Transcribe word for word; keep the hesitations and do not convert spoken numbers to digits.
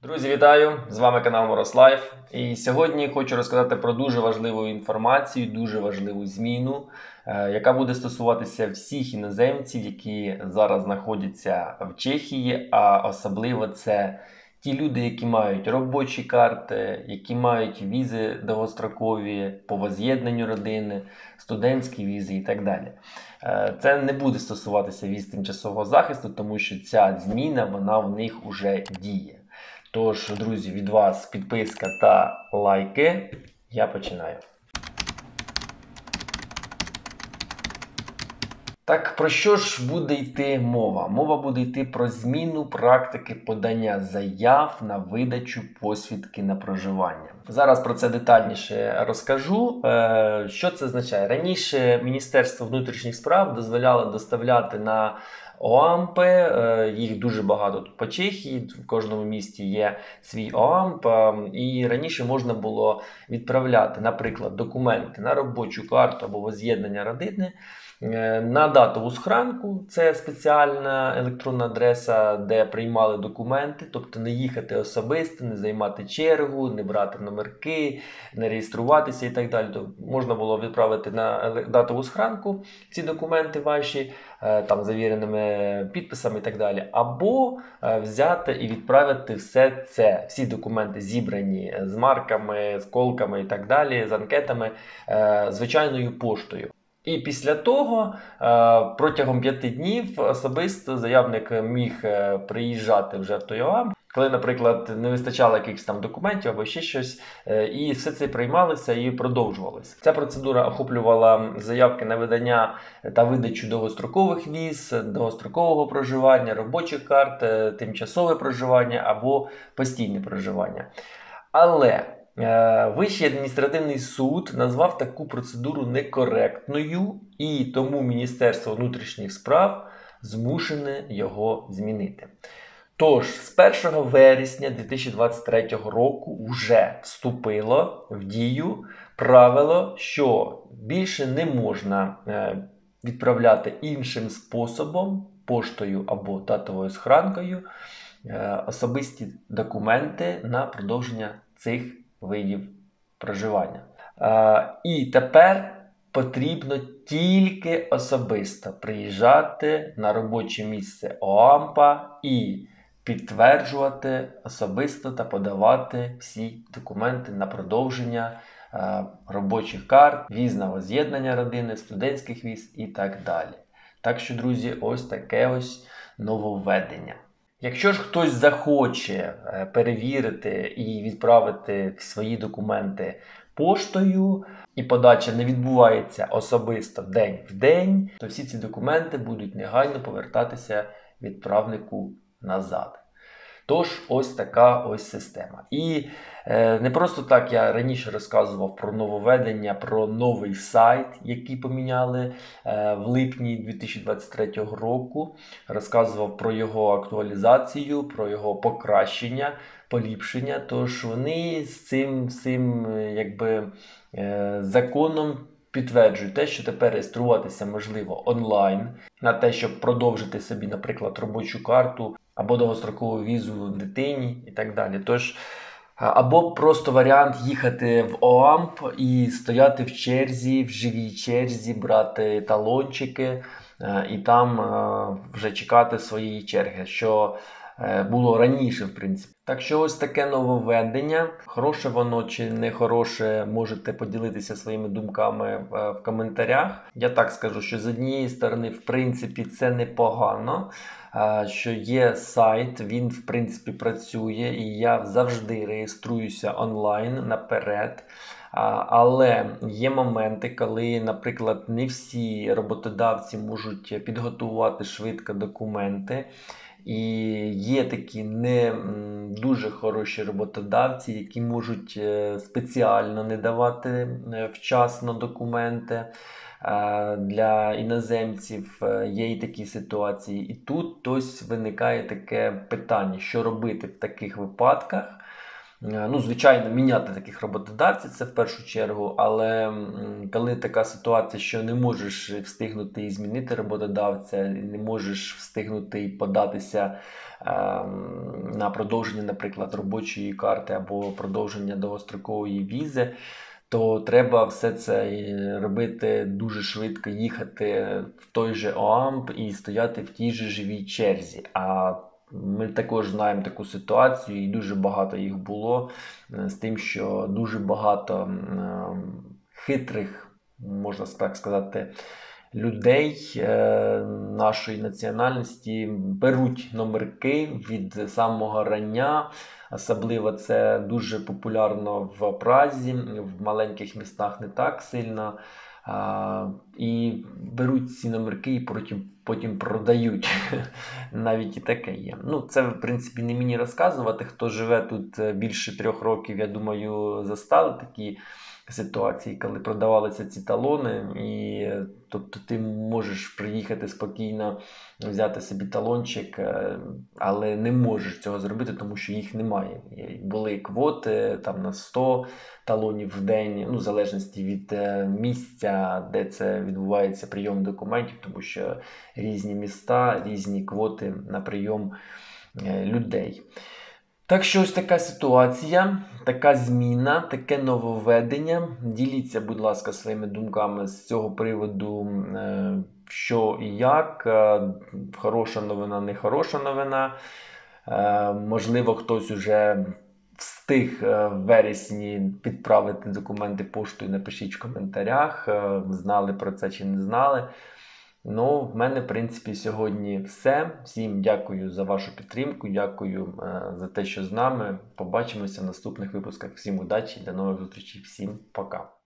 Друзі, вітаю! З вами канал Мороз Лайф. І сьогодні хочу розказати про дуже важливу інформацію, дуже важливу зміну, яка буде стосуватися всіх іноземців, які зараз знаходяться в Чехії, а особливо це ті люди, які мають робочі карти, які мають візи довгострокові по возз'єднанню родини, студентські візи і так далі. Це не буде стосуватися віз тимчасового захисту, тому що ця зміна, вона в них вже діє. Тож, друзі, від вас підписка та лайки. Я починаю. Так, про що ж буде йти мова? Мова буде йти про зміну практики подання заяв на видачу посвідки на проживання. Зараз про це детальніше розкажу. Що це означає? Раніше Міністерство внутрішніх справ дозволяло доставляти на ОАМП, їх дуже багато тут по Чехії, в кожному місті є свій ОАМП, і раніше можна було відправляти, наприклад, документи на робочу карту або возз'єднання родини на датову схранку, це спеціальна електронна адреса, де приймали документи, тобто не їхати особисто, не займати чергу, не брати номерки, не реєструватися і так далі. Тобто можна було відправити на датову схранку ці документи ваші, там завіреними підписами і так далі, або взяти і відправити все це, всі документи зібрані з марками, з колками і так далі, з анкетами, звичайною поштою. І після того протягом п'яти днів особисто заявник міг приїжджати вже в той ОАМ, коли, наприклад, не вистачало якихось там документів або ще щось, і все це приймалося і продовжувалося. Ця процедура охоплювала заявки на видання та видачу довгострокових віз, довгострокового проживання, робочих карт, тимчасове проживання або постійне проживання. Але Вищий адміністративний суд назвав таку процедуру некоректною, і тому Міністерство внутрішніх справ змушене його змінити. Тож, з першого вересня дві тисячі двадцять третього року вже вступило в дію правило, що більше не можна відправляти іншим способом, поштою або датовою схранкою, особисті документи на продовження цих видів проживання. А, і тепер потрібно тільки особисто приїжджати на робоче місце ОАМПа і підтверджувати особисто та подавати всі документи на продовження а, робочих карт, віз на возз'єднання родини, студентських віз і так далі. Так що, друзі, ось таке ось нововведення. Якщо ж хтось захоче перевірити і відправити свої документи поштою, і подача не відбувається особисто день в день, то всі ці документи будуть негайно повертатися відправнику назад. Тож, ось така ось система. І е, не просто так я раніше розказував про нововведення, про новий сайт, який поміняли е, в липні дві тисячі двадцять третього року. Розказував про його актуалізацію, про його покращення, поліпшення. Тож вони з цим, цим якби, е, законом підтверджують те, що тепер реєструватися можливо онлайн, на те, щоб продовжити собі, наприклад, робочу карту, або довгострокову візу дитині і так далі. Тож, або просто варіант їхати в ОАМП і стояти в черзі, в живій черзі, брати талончики і там вже чекати своєї черги, що було раніше, в принципі. Так що ось таке нововведення. Хороше воно чи не хороше, можете поділитися своїми думками в коментарях. Я так скажу, що з однієї сторони, в принципі, це непогано, що є сайт, він, в принципі, працює, і я завжди реєструюся онлайн наперед. Але є моменти, коли, наприклад, не всі роботодавці можуть підготувати швидко документи. І є такі не дуже хороші роботодавці, які можуть спеціально не давати вчасно документи для іноземців. Є і такі ситуації. І тут ось виникає таке питання, що робити в таких випадках. Ну, звичайно, міняти таких роботодавців, це в першу чергу, але коли така ситуація, що не можеш встигнути і змінити роботодавця, не можеш встигнути і податися е, на продовження, наприклад, робочої карти або продовження довгострокової візи, то треба все це робити дуже швидко, їхати в той же ОАМП і стояти в тій же живій черзі. А ми також знаємо таку ситуацію, і дуже багато їх було, з тим, що дуже багато хитрих, можна так сказати, людей нашої національності беруть номерки від самого рання. Особливо це дуже популярно в Празі, в маленьких містах не так сильно. А, і беруть ці номерки і потім, потім продають. Навіть і таке є. Ну, це, в принципі, не мені розказувати. Хто живе тут більше трьох років, я думаю, застали такі ситуації, коли продавалися ці талони, і тобто ти можеш приїхати спокійно, взяти собі талончик, але не можеш цього зробити, тому що їх немає. Були квоти там на сто талонів в день, ну, в залежності від місця, де це відбувається прийом документів, тому що різні міста, різні квоти на прийом людей. Так що ось така ситуація, така зміна, таке нововведення. Діліться, будь ласка, своїми думками з цього приводу, що і як. Хороша новина, не хороша новина. Можливо, хтось уже встиг в вересні підправити документи поштою. Напишіть в коментарях, знали про це чи не знали. Ну, в мене, в принципі, сьогодні все. Всім дякую за вашу підтримку, дякую е, за те, що з нами. Побачимося в наступних випусках. Всім удачі, до нових зустрічей, всім пока.